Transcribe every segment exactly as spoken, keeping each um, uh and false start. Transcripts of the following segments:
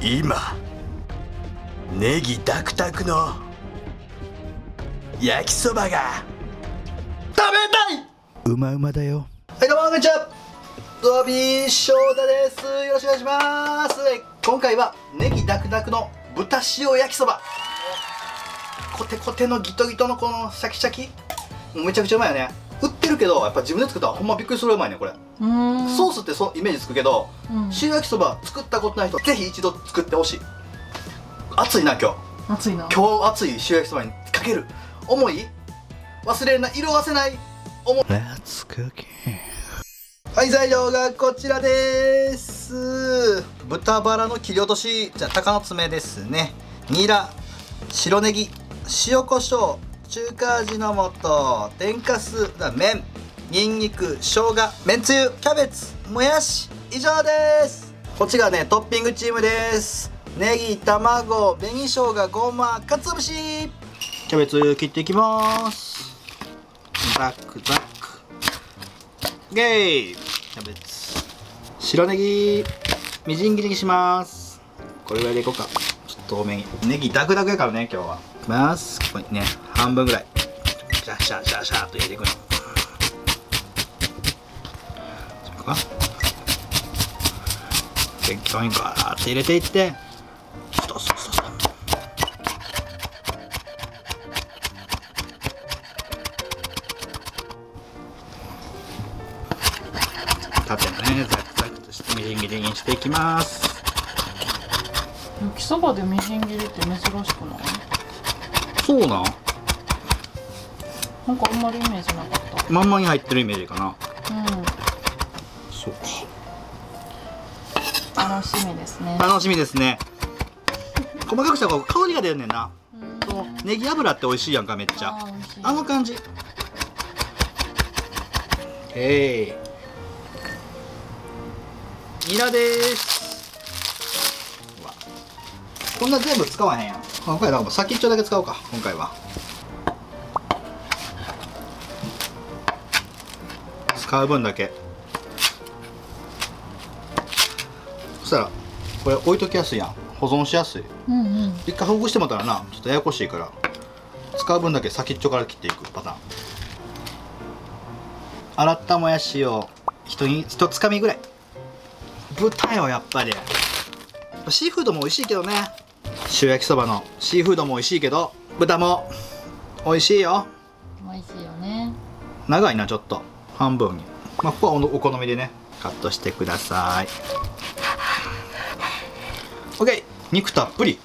今ネギダクタクの焼きそばが食べたい。うまうまだよ。はい、どうもこんにちは、ドビー翔太です。よろしくお願いします。今回はネギダクダクの豚塩焼きそば。コテコテのギトギトのこのシャキシャキ、めちゃくちゃうまいよね。売ってるけどやっぱ自分で作ったらほんまびっくりするぐらいうまいねこれ。ソースってそうイメージつくけど、うん、塩焼きそば作ったことない人ぜひ一度作ってほしい。熱いな今日。熱いな今日。熱い塩焼きそばにかける思い忘れない、色あせない思い。 Let's cook it。 はい、材料がこちらです。豚バラの切り落とし、じゃあ鷹の爪ですね、ニラ、白ネギ、塩コショウ、中華味の素、天かす、麺、にんにく、生姜、めんつゆ、キャベツ、もやし、以上です。こっちがねトッピングチームです。ネギ、卵、紅生姜、ごま、かつお節。キャベツ切っていきます。ザクザク。ゲー。キャベツ、白ネギみじん切りにします。これぐらいでいこうか。ちょっと多めに。ネギダクダクやからね今日は。いきます。ここにね半分ぐらいシャシャシャシャっと入れていくの。そうか、適当にガーッと入れていって、そうそうそうそう、縦のねザクザクとしてみじん切りにしていきます。 焼きそばでみじん切りって珍しくない？ そうなん？ なんかあんまりイメージなかった。 まんまに入ってるイメージかな。うん。そうか。 楽しみですね。 楽しみですね。細かくした方が香りが出るねんな。そのネギ油って美味しいやんかめっちゃ。あ, あの感じ。ええー。ニラです。こんな全部使わへんやん。今回は先っちょだけ使おうか今回は。使う分だけ。そしたらこれ置いときやすいやん、保存しやすい。うんうん、一回ほぐしてもらったらなちょっとややこしいから、使う分だけ先っちょから切っていくパターン。洗ったもやしを一に一つかみぐらい。豚よやっぱり。シーフードも美味しいけどね、塩焼きそばのシーフードも美味しいけど豚も美味しいよ。 美味しいよね。 長いなちょっと半分に。まあここはお好みでねカットしてください。 OK、 肉たっぷり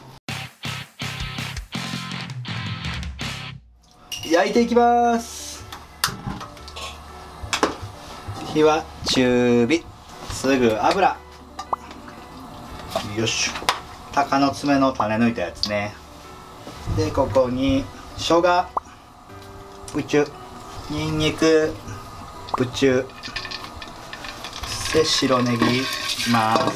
焼いていきます。火は中火、すぐ油。よいしょ。鷹の爪の種抜いたやつね。でここに生姜、プチュ、にんにく、プチュで白ネギいきます。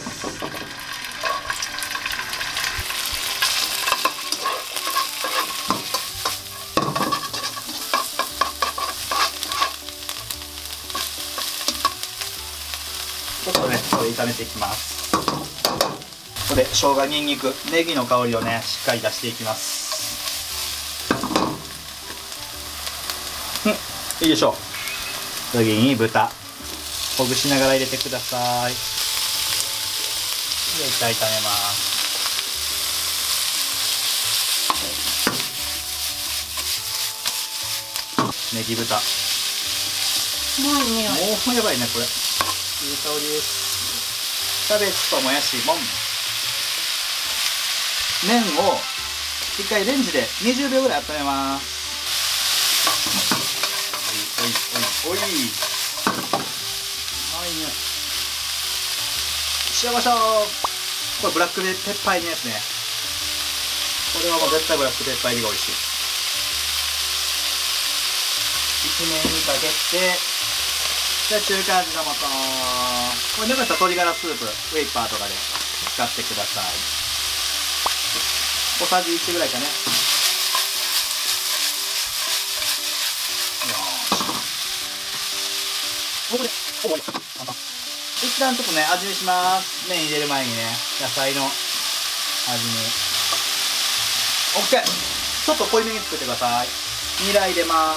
ちょっとねこれ炒めていきます。ここで生姜、にんにく、ネギの香りをねしっかり出していきます。うん、いいでしょう。次に豚ほぐしながら入れてください。で一回炒めます。ネギ豚、 うまい匂い。 もうやばいねこれ。いい香りです。キャベツともやしもん。麺を一回レンジでにじゅうびょうぐらい温めます。おいおいおいおい、うまいね。塩コショウ、これブラックペッパー入りのやつね。これはもう絶対ブラックペッパー入りが美味しい。一面にかけて、で中華味の素、これなかったら鶏ガラスープウェイパーとかで使ってください。小さじいちぐらいかね。よーし。一旦ちょっとね味見します。麺入れる前にね野菜の味に OK。 ちょっと濃いめに作ってください。ニラ入れます。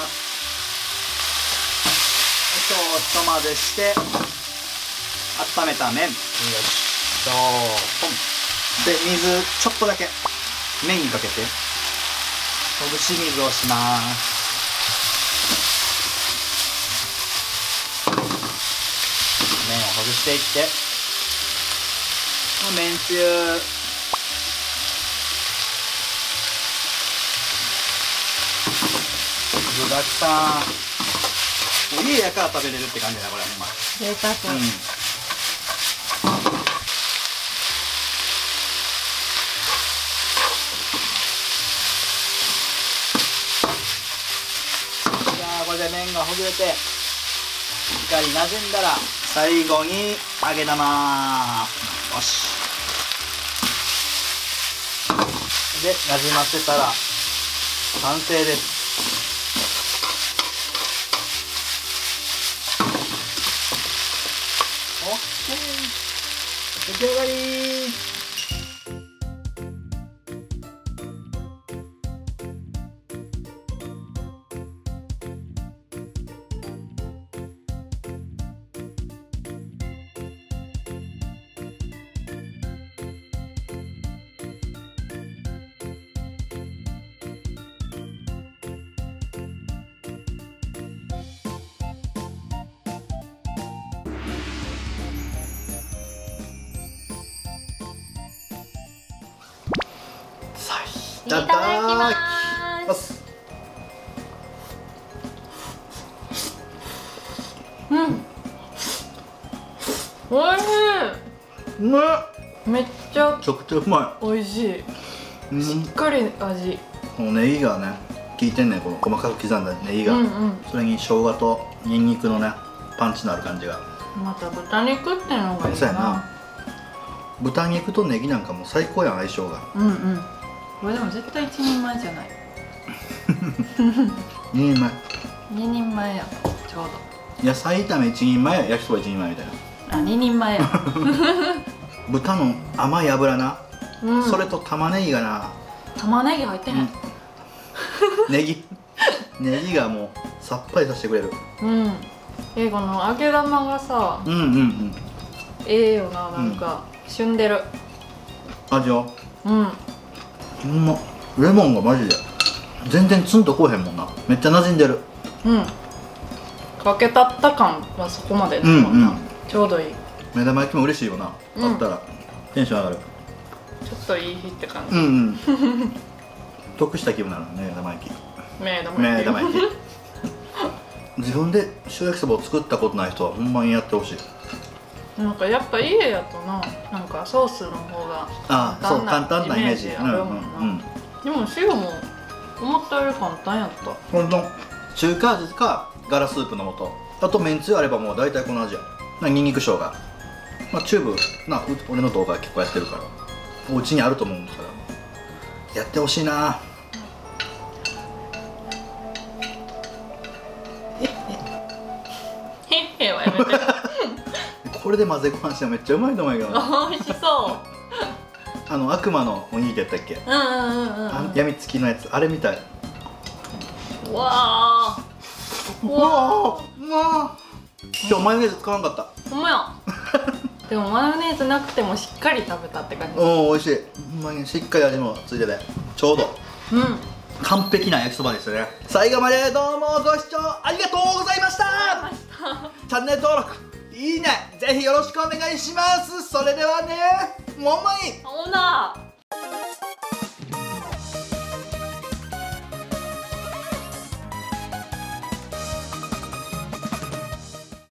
ちょっと混ぜして温めた麺、よいしょ、ポンで水ちょっとだけ麺にかけてほぐし水をします。麺をほぐしていって、めんつゆ具だくさん、家やから食べれるって感じだこれ。今贅沢。うん、 じゃあこれで麺がほぐれてしっかりなじんだら、最後に揚げ玉、よしでなじませたら完成です。オッケー、出来上がり。 いただきます。うん、おいしい。 うまい。めっちゃめちゃくちゃうまい。おいしい。 い。 しっかり味。 このネギがね効いてんねん、この細かく刻んだネギが、うんうん、それに生姜とニンニクのねパンチのある感じが。 また豚肉ってのがいいな。 そうやな。豚肉とネギなんかも最高やん、相性が。 うんうん。これでも絶対一人前じゃない。 ににんまえ。 ににんまえや。ちょうど。野菜炒め一人前、焼きそば一人前みたいな。 あ、ににんまえや。 豚の甘い油な、うん、それと玉ねぎがな。 玉ねぎ入ってへん。うん、 ネギ。ネギがもうさっぱりさせてくれる。 うん。え、この揚げ玉がさ。 うんうんうん。 ええよな、なんか、うん、旬でる。 味を。 うん。 ほんまレモンがマジで全然ツンとこうへんもんな。めっちゃ馴染んでる。 うん、かけたった感はそこまでないもんな、うんうん、ちょうどいい。 目玉焼きも嬉しいよな、うん、あったらテンション上がる。 ちょっといい日って感じ。 うんうん得した気分なのね、目玉焼き。 目玉焼き、目玉焼き自分で塩焼きそばを作ったことない人はほんまにやってほしい。 なんかやっぱ家やとな、なんかソースの方が簡単なイメージあるもんな。 でも塩も思ったより簡単やった。 ほんと中華味かガラスープの素、あとめんつゆあればもう大体この味や。にんにく生姜、まあチューブな、俺の動画結構やってるからお家にあると思うんですからやってほしいな。 へっへはやめて。 これで混ぜご飯してもめっちゃうまいと思うんやけどな。 美味しそう。 あの悪魔のおにぎりやったっけ。 うんうんうんうん。 やみつきのやつ、あれみたい。 わあ。 うわあ。まあ。今日マヨネーズ使わなかった。 ほんまや。でもマヨネーズなくてもしっかり食べたって感じ。 おお、美味しい。ほんまにしっかり味もついててちょうど。うん。完璧な焼きそばですよね。最後までどうもご視聴ありがとうございました。チャンネル登録、いいね、ぜひよろしくお願いします。それではね、もんまい。 ほな。